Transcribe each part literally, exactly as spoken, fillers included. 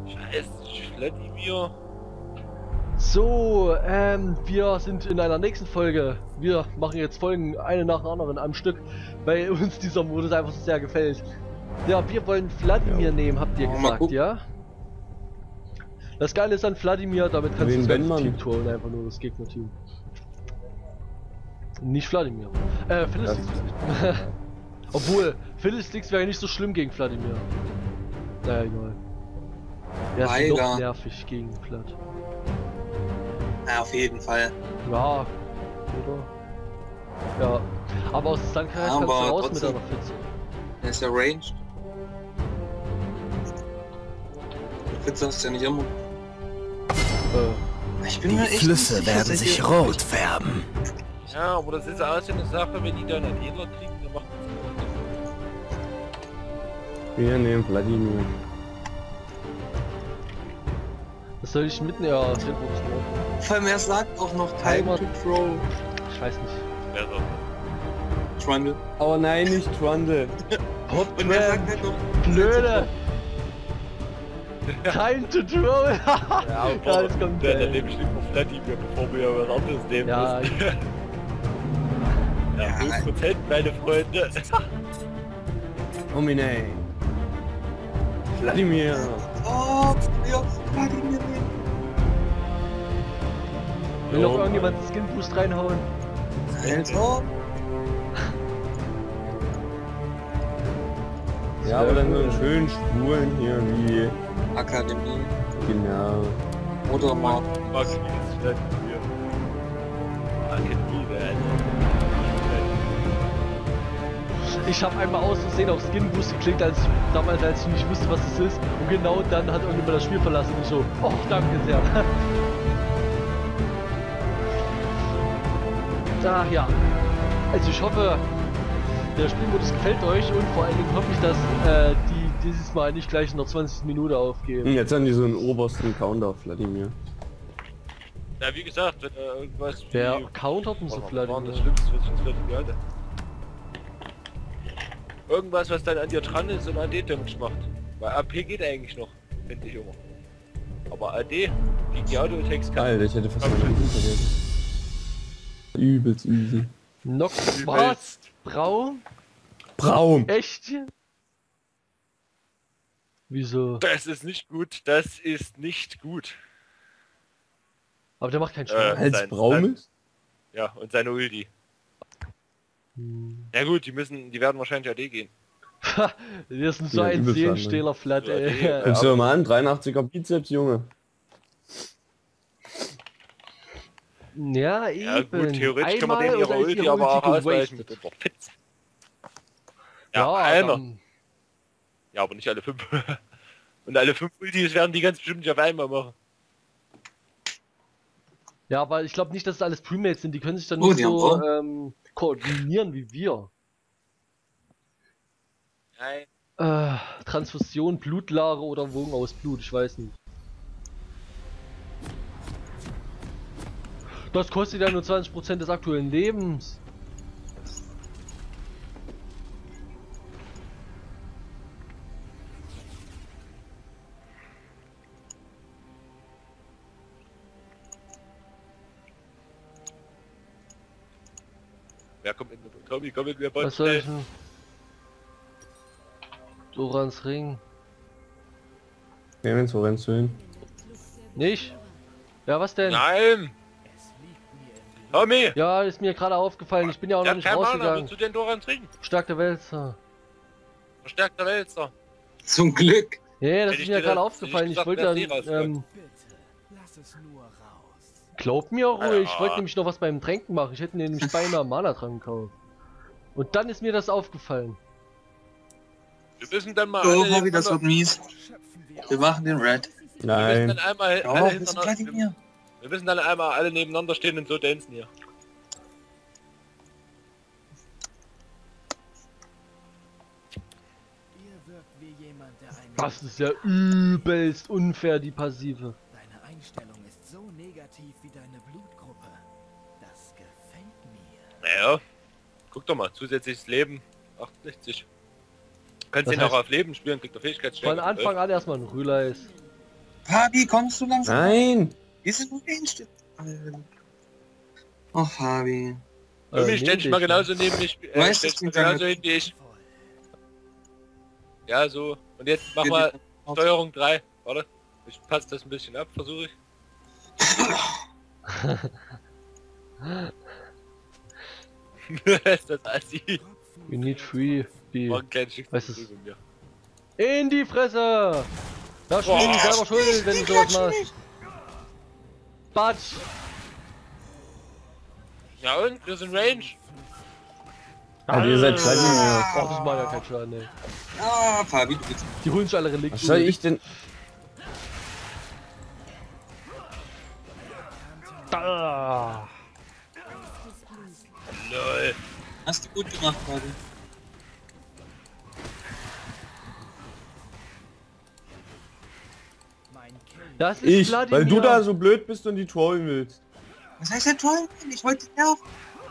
Scheiße, Vladimir. So, ähm, wir sind in einer nächsten Folge. Wir machen jetzt Folgen eine nach der anderen am Stück, weil uns dieser Modus einfach so sehr gefällt. Ja, wir wollen Vladimir ja. nehmen, habt ihr gesagt, ja? Das Geile ist an Vladimir, damit kannst du das ganze Team touren, einfach nur das Gegnerteam. Nicht Vladimir. Äh, Fiddlesticks vielleicht. Obwohl, Fiddlesticks wäre nicht so schlimm gegen Vladimir. Naja, egal. Der ist noch nervig gegen Vlad. Ja, auf jeden Fall. Ja, oder? Ja, aber aus Frankreich ja, kannst du raus trotzdem. Mit einer Pfütze. Er ist ja ranged. Die Pfütze hast du ja nicht immer. Äh. Ich bin die mir echt Flüsse sicher, werden sich rot färben. Ja, aber das ist auch so eine Sache, wenn die dann einen Händler kriegen, dann macht das. Wir nehmen Vladimir. Was soll ich mitnehmen? Ja, vor allem er sagt auch noch Time to Throw. Ich weiß nicht. Wer so? Trundle. Aber nein, nicht Trundle. Und er sagt halt noch Blöde. Time to Throw. Ja, aber das kommt der, der nehme ich nicht auf Vladimir, bevor wir ja was anderes nehmen ja, müssen. Ja, null Prozent, meine Freunde. Oh Mine. Vladimir. Oh, ja, Vladimir. Will noch irgendjemand einen Skin Boost reinhauen? Alter. Ja, aber dann so einen schönen Spuren hier wie Akademie. Genau. Oder Mark. Mark ist Vladimir. Akademie, Ich habe einmal aus Versehen auf Skin Boost geklickt, als ich, damals als ich nicht wusste, was es ist. Und genau dann hat irgendjemand das Spiel verlassen und ich so, oh, danke sehr. Ach ja. Also ich hoffe, der Spielmodus gefällt euch und vor allen Dingen hoffe ich, dass äh, die dieses Mal nicht gleich noch zwanzig Minuten aufgeben. Jetzt haben die so einen obersten Counter, Vladimir. Ja, wie gesagt, wenn äh, irgendwas... Wer countert denn so Vladimir? Das Schlimmste, was ich jetzt Vladimir hatte. Irgendwas, was dann an dir dran ist und A D-Damage macht. Weil A P geht eigentlich noch, finde ich immer. Aber A D, gegen die Auto-Attacks kann... Alter, ich hätte fast mal vergessen. Übelst easy. Nox was? Braun? Braun! Echt? Wieso? Das ist nicht gut, das ist nicht gut. Aber der macht keinen Äh, Schaden. Als sein, Braun sein, ist? Ja, und seine Ulti. Hm. Ja gut, die müssen, die werden wahrscheinlich A D gehen. Wir sind so Ja, ein übelst Seelenstähler Flat, Ja, ey. ja. Guckst du mal an, dreiundachtziger Bizeps, Junge. Ja, eben. Ja gut, theoretisch kann man Einmal den ihrer oder ist Ulti ihre aber auch Ulti ausweichen. gewastet? Mit der Pizza. Ja, Ja, einer. dann- Ja, aber nicht alle fünf. Und alle fünf Ultis werden die ganz bestimmt nicht auf einmal machen. Ja, aber ich glaube nicht, dass es alles Premates sind. Die können sich dann Oh, nicht die so haben ähm, koordinieren wie wir. Nein. Äh, Transfusion, Blutlager oder Wogen aus Blut, ich weiß nicht. Das kostet ja nur zwanzig Prozent des aktuellen Lebens. Wer kommt mit mir? Tommy, komm mit mir, Was soll ich denn? Dorans Ring. Clemens, wo rennst du hin? Nicht? Ja, was denn? Nein! Tommy! Ja, ist mir gerade aufgefallen. Ich bin ja auch Der noch hat nicht keinen Mana, rausgegangen. willst du den Doran trinken? Stark der Wälzer. Verstärkter Wälzer. Zum Glück. Nee, das Hätte ist ich mir dir gerade das- aufgefallen. hätte Ich ich wollte gesagt, dann, wär's eh ähm, Lass es nur raus. glaub mir ruhig, ich Ja. wollte nämlich noch was beim Tränken machen. Ich hätte mir nämlich beinahe Mana dran gekauft. Und dann ist mir das aufgefallen. Wir müssen dann mal Oh, alle Hobby, das wird mies. Schöpfen wir Wir machen den Red. Wir müssen Nein. dann einmal Ja, alle das ist hintereinander, wir, Vladimir. wir müssen dann einmal alle nebeneinander stehen und so dancen hier. Ihr wirkt wie jemand, der eine Das ist ja übelst unfair, die Passive. Deine Einstellung ist so negativ wie deine Blutgruppe. Das gefällt mir. Naja, guck doch mal, zusätzliches Leben, achtundsechzig. Kannst Das ihn auch heißt- auf Leben spielen, kriegt er Fähigkeitsstärke. Von Anfang an erstmal ein Rühleis. Fabi, kommst du langsam? Nein! Ist es Range? Oh, Fabi. Irgendwie Äh, stell dich neben mal dich, genauso neben mich. Äh, Weißt stell du, dich mal ich bin genauso hin wie ich. Ja, so. Und jetzt mach mal Steuerung drei. Warte. Ich passe das ein bisschen ab, versuche ich. Ist das assi? We need three. Die. War ein kleines Stück Was ist- Bewegung, ja. In die Fresse! Da Boah. spielen selber schuld, wenn du sowas machst. Batsch! Ja und? Wir sind Range. Alter, ihr seid klein mehr. Oh, das war ja kein Schaden, ey. Ah, Fabi, du bist... Die holen sich alle Relikte. Was soll ich denn? Da. Lol. Hast du gut gemacht, Fabi. Mein Kelch Das ist Ich, Vladimir. weil du da so blöd bist und die trollen willst. Was heißt der Troll? Ich wollte dich nerven.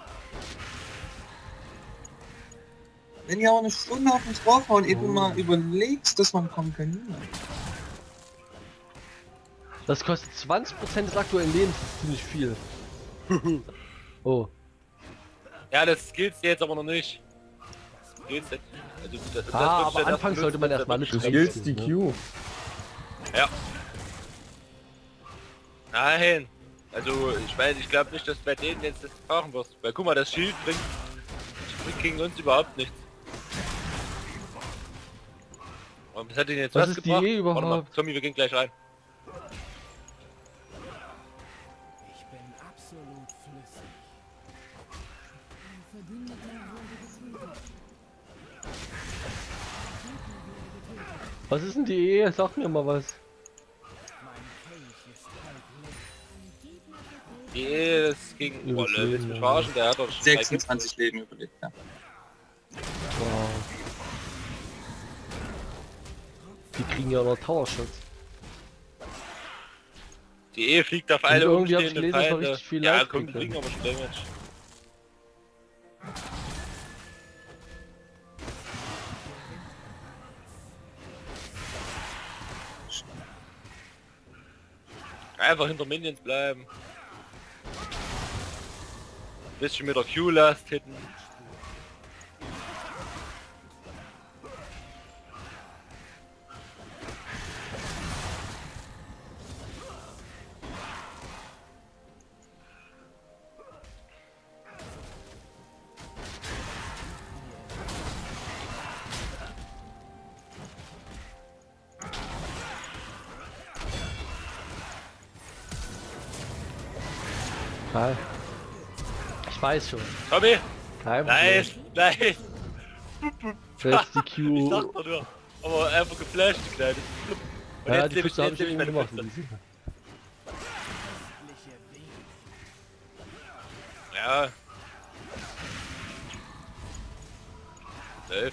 Wenn ihr auch eine Stunde auf uns draufhauen, ehe du mal überlegst, dass man kommen kann. Das kostet zwanzig Prozent des aktuellen Lebens, das ist ziemlich viel. Oh. Ja, das skillst du jetzt aber noch nicht. Skillst jetzt. Also, das, das Ah, wird aber dann anfangs erst sollte man benutzt, erstmal wenn alles Du du- skillst die Q. Ja. Nein. Also, ich meine, ich glaube nicht, dass bei denen jetzt das brauchen wirst. Weil guck mal, das Schild bringt, bringt gegen uns überhaupt nichts. Und was hat denn jetzt Was was, ist die gebracht? E Warte mal, überhaupt? Tommy, wir gehen gleich rein. Ich bin absolut flüssig. Was ist denn die E? Sag mir mal was. Mein Kelch ist halb leer. Die E ist gegen Übers Rolle. Willst du Leben, mich ja. verarschen? Der hat doch schon sechsundzwanzig Leben überlebt, ja. Wow. Die kriegen ja noch Tower Shots. Die E fliegt auf alle irgendwie hab ich umstehenden gelesen, dass wir Feinde. richtig viel Ja, Life komm, die kriegen kriegen aber schon Damage. Einfach hinter Minions bleiben. Bisschen mit der Q-Last hitten. Geil. Ich weiß schon. Tommy! Kein Nice! Nice! Selbst die Ich Q. dachte doch nur. Aber einfach geflasht, die Kleine. Und Ja, jetzt die lebe ich, Füchse habe jetzt ich lebe ich eben meine gemacht. Füchse. wie sie- Ja. Läuft.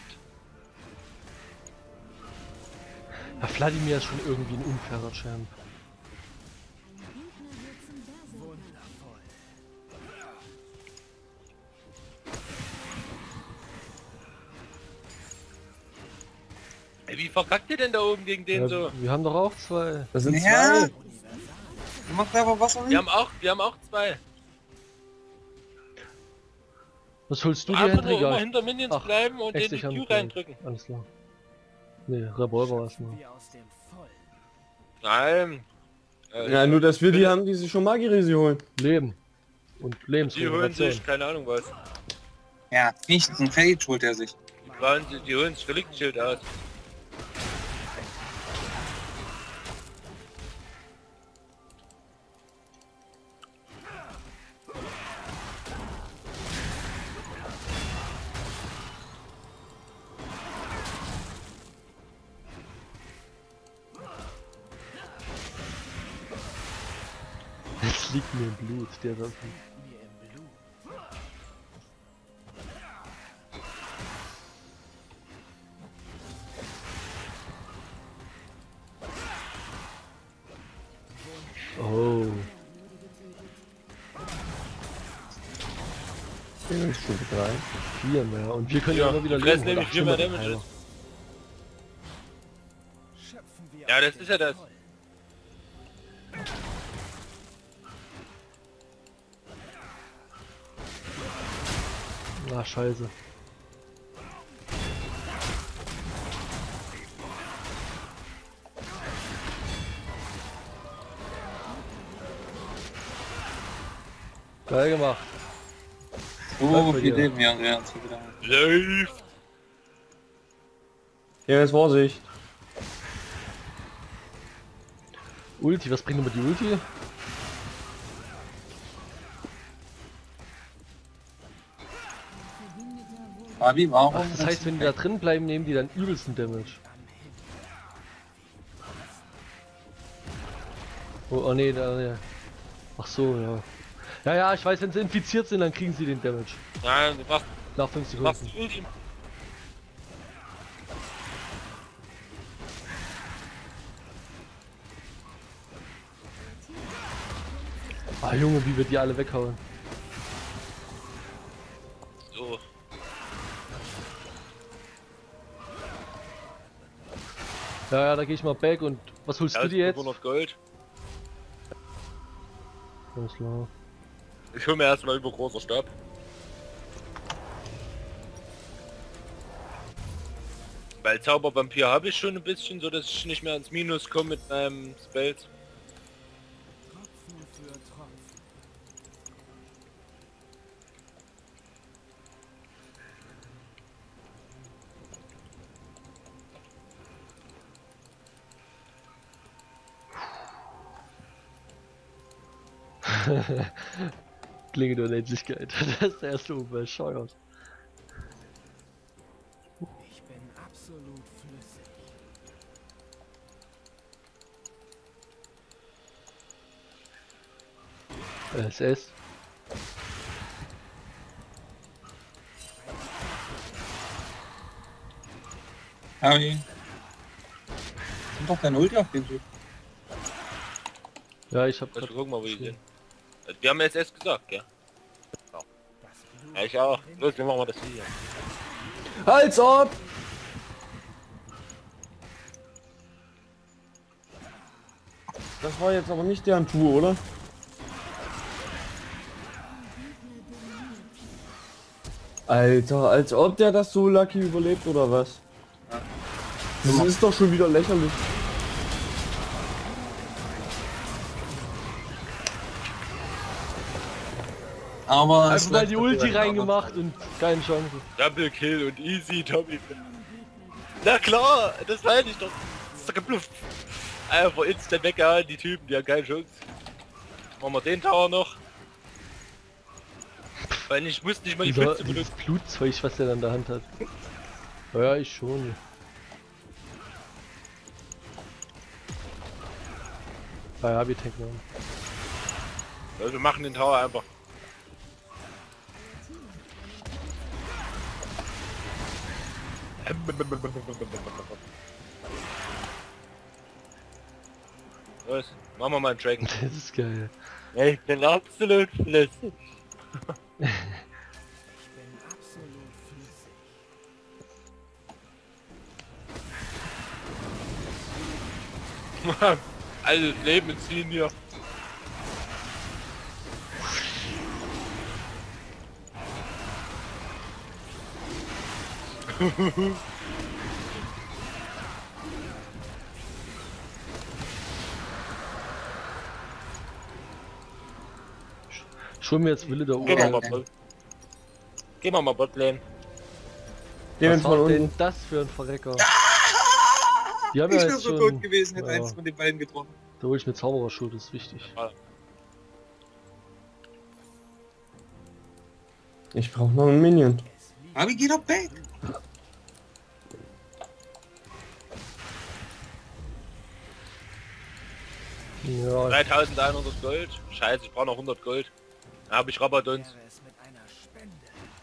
Ja, Vladimir ist schon irgendwie ein unfairer Champ. Ey, wie verkackt ihr denn da oben gegen den Ja, so? wir haben doch auch zwei. Das sind Ja. zwei. Macht aber was auch Wir haben auch, wir haben auch zwei. Was holst du dir, Einfach nur Hendrik? immer Ja, hinter Minions Ach, bleiben und echt, den ich die Q hab- reindrücken. alles klar. Ne, Revolver was mal. Wir aus dem Volk. Nein. Äh, Ja, nur dass wir die haben, die sich schon Magirisi holen. Leben. Und die holen Lebensregeneration. sich, keine Ahnung was. Ja, nichts, ein Fade holt er sich. Die, waren, die, die holen sich Reliktschild aus. Das liegt mir im Blut, der das. Mir im Blut. Oh. Den ist Stufe drei. Vier mehr. Und wir können ja, Ja, immer wieder die fressen leben. nämlich Ach, viel mehr stimmt, Damage. Heiler. Schöpfen wir Ja, aus das dem ist ja das. Volk. Ah, scheiße. Geil gemacht. So Läuft bei viel dir. Leben, ja, ja, so wieder. Läuft! Ja, jetzt Vorsicht. Ulti, was bringt immer die Ulti? Fabi, warum? Ach, das heißt, wenn die da drin bleiben, nehmen die dann übelsten Damage. Oh, oh nee, da, nee. Ach so, ja. Ja, ja, ich weiß, wenn sie infiziert sind, dann kriegen sie den Damage. Nein, du machst, Nach fünf du machst Sekunden. die Ulti. Ah, Junge, wie wir die alle weghauen. So. Ja, ja, da gehe ich mal back und was holst Ja, du ist dir jetzt? fünfhundert Gold. Alles klar. Ich hol mir erstmal über großer Stab. Weil Zaubervampir habe ich schon ein bisschen, so dass ich nicht mehr ins Minus komme mit meinem Spells. Tropfen für Tropfen. Klinge der Unendlichkeit. Das ist der erste Umwelt, scheuert. Ich bin absolut flüssig. S S. Fabi. Sind doch dein Ulti auf den Typ. Ja, ich hab Also grad... guck mal, wo die sind. Also, wir haben S S gesagt, gell? Das Blut Ja, ich auch. Los, wir machen mal das hier. Als ob! Das war jetzt aber nicht deren Tour, oder? Alter, als ob der das so lucky überlebt oder was? Das ist doch schon wieder lächerlich. Aber es Einfach mal läuft die Ulti natürlich auch reingemacht und keine Chance. Double Kill und easy, Tommy. Na klar, das weiß ich doch. Das ist doch geblufft. Einfach instant weggehauen, die Typen, die haben keine Chance. Machen wir den Tower noch. Weil ich muss nicht mal die Dieser, Blitze dieses benutzen. Blutzeug, was der dann in der Hand hat. Ja, ich schon. Ah ja, wir tanken an. Also wir machen den Tower einfach. Was? Machen wir mal einen Dragon. Das ist geil. Ich bin absolut flüssig. Ich bin absolut flüssig. Alles Leben ziehen hier. Schon mir jetzt Wille der Gehen wir Uhr. mal Bot. Gehen wir mal Botlane. Gehen wir Was jetzt mal war denn unten. das für ein Verrecker? Die haben Ich ja wäre jetzt so schon... tot gewesen, hätte ja. eins von den beiden getroffen. Da hol ich mir Zaubererschuh, das ist wichtig. Ich brauche noch einen Minion. Fabi, geh doch back! Ja, dreitausendeinhundert Gold. Scheiße, ich brauche noch hundert Gold. Da habe ich Rabadons. Wäre es mit einer Spende.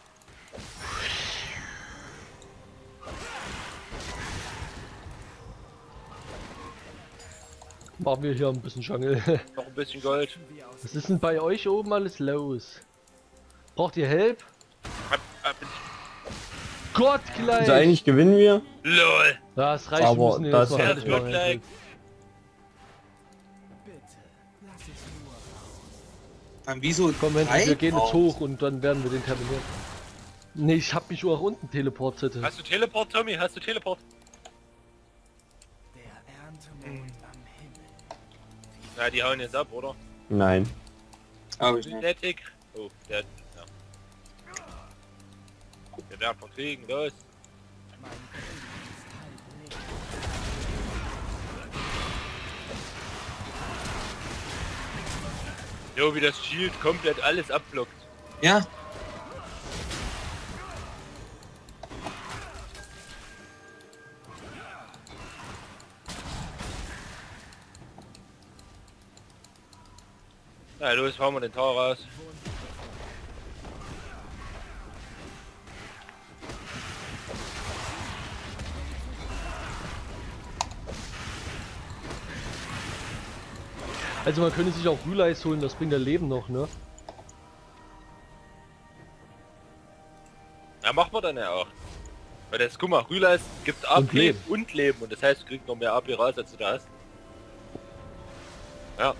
machen wir hier ein bisschen Jungle. Noch ein bisschen Gold. Wie aus Was ist denn bei euch oben alles los? Braucht ihr Help? Hab, hab, Gott gleich! Also eigentlich gewinnen wir. LOL. Ja, es reicht, Aber wir müssen hier das erstmal Ja, fertig das wird machen. gleich. Bitte, lass es nur raus. Dann wieso? Komm, Hendrik, drei wir gehen jetzt drauf? hoch und dann werden wir den terminieren. Nee, ich hab mich auch unten teleportiert. Hast du Teleport, Tommy? Hast du Teleport? Der Erntemond am Himmel. Na, die hauen jetzt ab, oder? Nein. Hab ich nicht. Synthetik. Oh, der... Ja. Wir werden verkriegen, los. Mein Krieg ist halb leer. Jo, wie das Shield komplett alles abblockt. Ja, Na los, fahren wir den Tor raus. Also man könnte sich auch Rühleis holen, das bringt ja Leben noch, ne? Ja, machen wir dann ja auch. Weil das, guck mal, Rühleis gibt A P Und Leben. und Leben. Und das heißt, du kriegst noch mehr A P raus, als du da hast. Ja.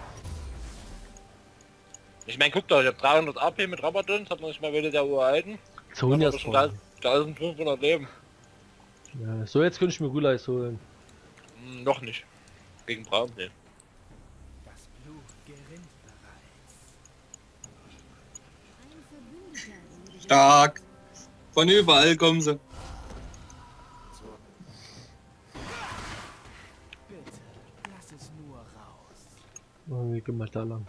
Ich meine, guck doch, ich hab dreihundert A P mit Rabadon, das hat man nicht mal wieder der uralten. Jetzt holen Dann wir hat man erst schon mal. eintausendfünfhundert Leben. Ja, so, jetzt könnte ich mir Rühleis holen. Hm, noch nicht. Gegen Braun, ne. Das Blut gerinnt bereits. stark. Von überall kommen sie. Bitte, lass es nur raus. Oh, wir gehen mal da lang.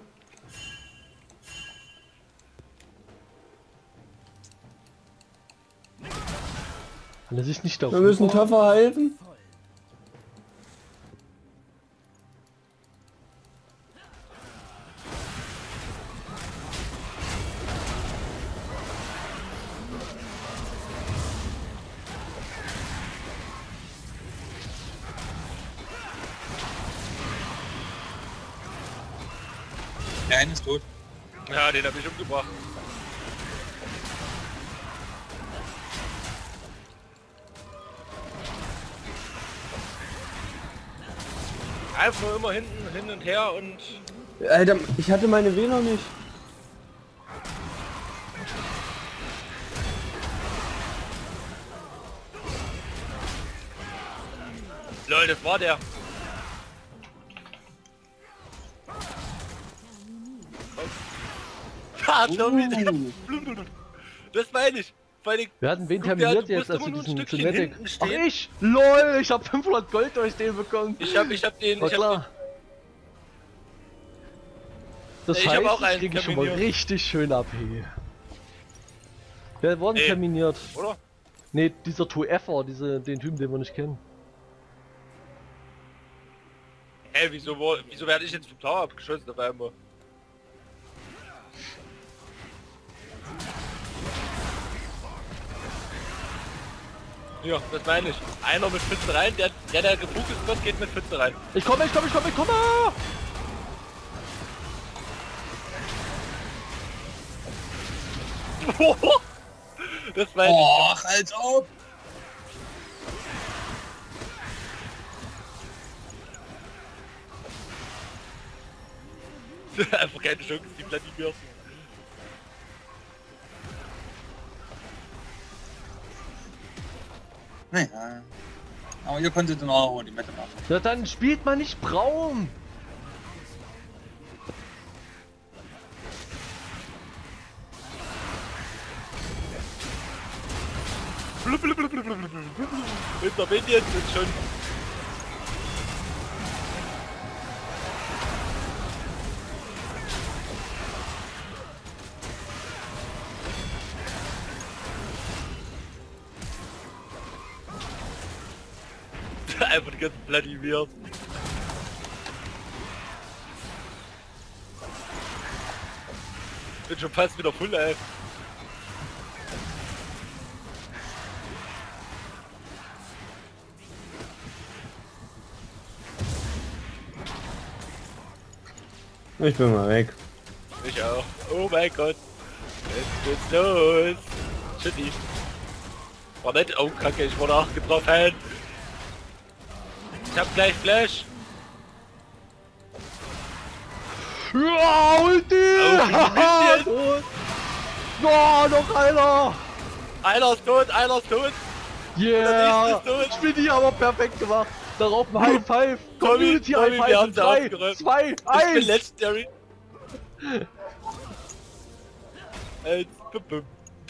Kann er sich nicht auf. Wir müssen Töpfer halten. Voll. Der eine ist tot. Ja, den hab ich umgebracht. Einfach nur immer hinten, hin und her und... Alter, ich hatte meine W noch nicht. Lol, das war der. Ha, Tommy, Uh. das meine ich. Vor allem, Wir hatten wen guck, der- terminiert du jetzt, musst also immer nur ein diesen Stückchen Genetic. hinten Ach stehen. ich? LOL, ich hab fünfhundert Gold durch den bekommen. ich hab, ich hab den, War ich hab klar. Das Ich hab heißt, auch ich einen kriege schon mal terminiert. richtig schön A P. Wer wurden Ey. terminiert? den, oder? Ne, dieser zwei F-er, diese, den Typen, den wir nicht kennen. Hä, wieso, wo- wieso werde ich jetzt vom Tower abgeschossen auf einmal? Ja, das meine ich. Einer mit Pfütze rein, der, der, der gefokust wird, geht mit Pfütze rein. Ich komme, ich komme, ich komme, ich komme! Das meine Och, als ob. ich. Einfach keine Chance, die Platinieren. Naja. Aber ihr konntet dann auch die Mette machen. Ja, dann spielt man nicht Braum! Interveniert sind schon. Einfach die ganzen Platinieren. Bin schon fast wieder voll, ey. Ich bin mal weg. Ich auch. Oh mein Gott. Jetzt geht's los. Shitty. War nicht. Oh kacke, ich wurde auch getroffen. Ich hab gleich Flash. Ja, Ulti! Oh, wie Minion. Tot. Oh, noch einer! Einer ist tot, einer ist tot. Yeah! Der nächste ist tot. Schmidti aber perfekt gemacht. Darauf ein High Five. Tommy, Community Tommy, High wir Five. haben sie drei, aufgeräumt. zwei, Ich bin eins. Legendary. Eins, bum, bum.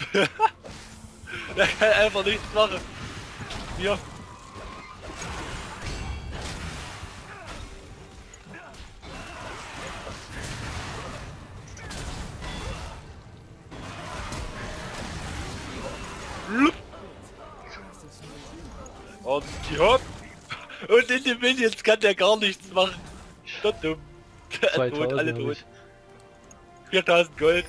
Der kann einfach nichts machen. Hier. Lup. Und die hopp. Und in den Minions kann der gar nichts machen. Stott dumm. Tot, zweitausend alle hab tot. ich. viertausend Gold.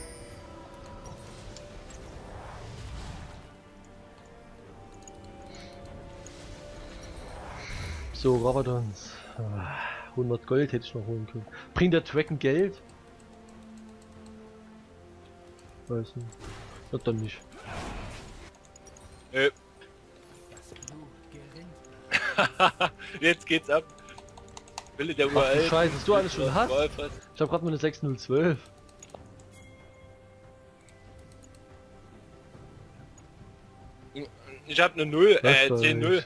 So, Rabadons. Ah, hundert Gold hätte ich noch holen können. Bringt der Tracken Geld? Weiß nicht. Na dann nicht. Äh. Jetzt geht's ab. Wille der Ach du Uralt. Scheiße, dass du alles schon hast? Ich hab grad mal eine sechs null zwölf. Ich hab eine null, äh, Das zehn null. weiß.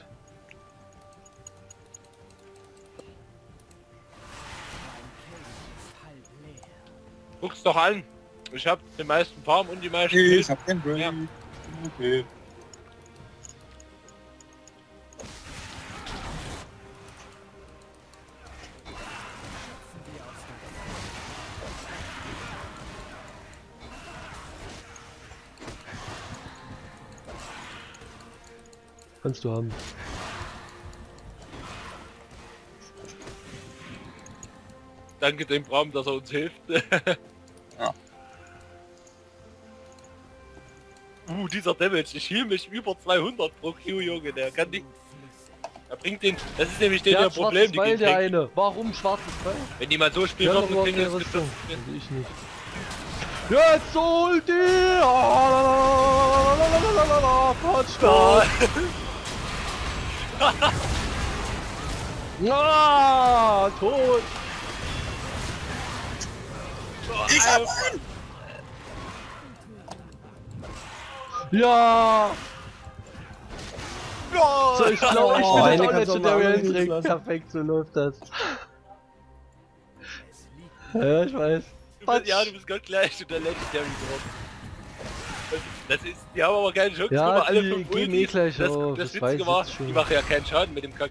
Guck's doch an. Ich hab den meisten Farm und die meisten Okay, Kills. ich hab den Break. Ja. Okay. Kannst du haben. Danke dem Braum, dass er uns hilft. Ja. Uh, dieser Damage. Ich heal mich über zweihundert pro Q, Junge. Der kann nicht... Er bringt den... Das ist nämlich den Der der hat Problem, schwarzes die Pfeil, gehen der weg. eine. Warum schwarzes Pfeil? Wenn die mal so spielen Der würden, hat kriegen aber wir das Rüstung. getroffen. Und ich nicht. Jetzt Ulti! Oh, Touchdown! Ah, tot! Ich hab einen! Ja! Ja! So, ich glaube, ich Oh, bin eine jetzt auch kannst du Legendary mal Entry. lassen. Perfekt, so läuft das. Ja, ich weiß. Du bist, ja, du bist Gott gleich und der Legendary geworden. Das ist, die haben aber keine Chance, Ja, guck mal, alle die fünf gehen eh Ultis. gleich Das, auf, das das weiß Witzige ich war, jetzt schon. die machen ja keinen Schaden mit dem Kack.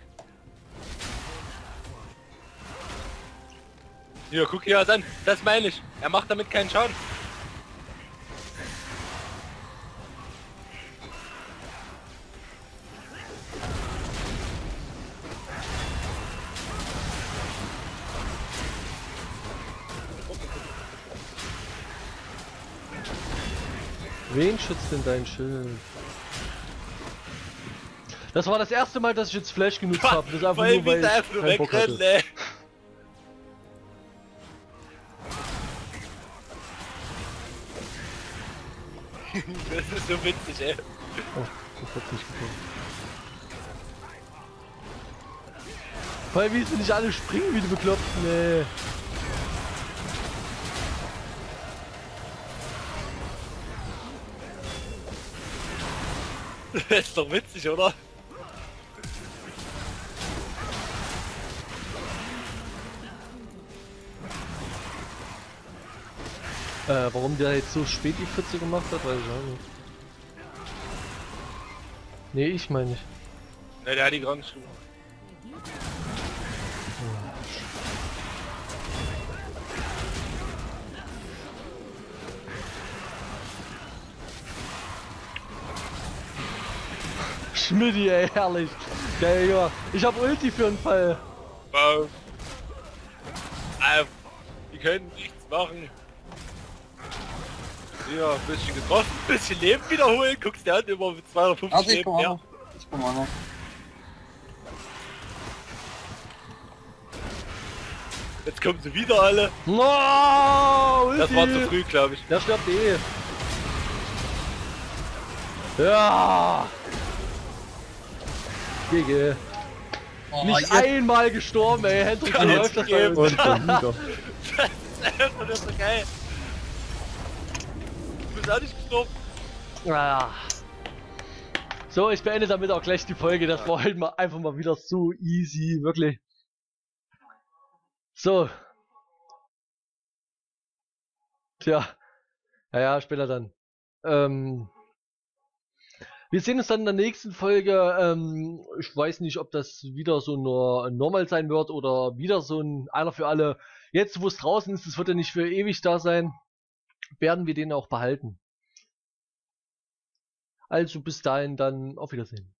Hier, guck dir das an, das meine ich. Er macht damit keinen Schaden. Wen schützt denn dein Schild? Das war das erste Mal, dass ich jetzt Flash genutzt habe. Das ist einfach Weil nur, weil wie der ich einfach nur keinen Bock wegrennen, hatte. ey. Das ist so witzig, ey. Oh, das hat nicht gekommen. Weil wie sie nicht alle springen wie die Bekloppten, ey. Das ist doch witzig, oder? Äh, warum der jetzt so spät die Pfütze gemacht hat, weiß ich auch nicht. Nee, ich meine nicht. Ne, der hat die gerade schon. Schmidti, ey, herrlich. Geil, ja. Ich hab Ulti für einen Fall. Wow. Äh, die können nichts machen. Ja, ein bisschen getroffen, ein bisschen Leben wiederholen. Guckst du an, immer mit zweihundertfünfzig Also ich Leben komm auch mehr. noch. Ich komm auch noch. Jetzt kommen sie wieder alle. No, Ulti. Das war zu früh, glaube ich. Der stirbt eh. Ja. G G. Oh, Nicht jetzt- einmal gestorben, ey. Hendrik, wie Kann läuft jetzt das geben. da? Und dann wieder. Das ist einfach nur so geil. Du bist ist auch nicht gestorben. Ah. So, ich beende damit auch gleich die Folge. Das war heute mal einfach mal wieder so easy, wirklich. So. Tja. Ja, ja, später dann. Ähm, wir sehen uns dann in der nächsten Folge. Ähm, ich weiß nicht, ob das wieder so nur normal sein wird oder wieder so ein einer für alle. Jetzt, wo es draußen ist, das wird ja nicht für ewig da sein, werden wir den auch behalten. Also bis dahin dann auf Wiedersehen.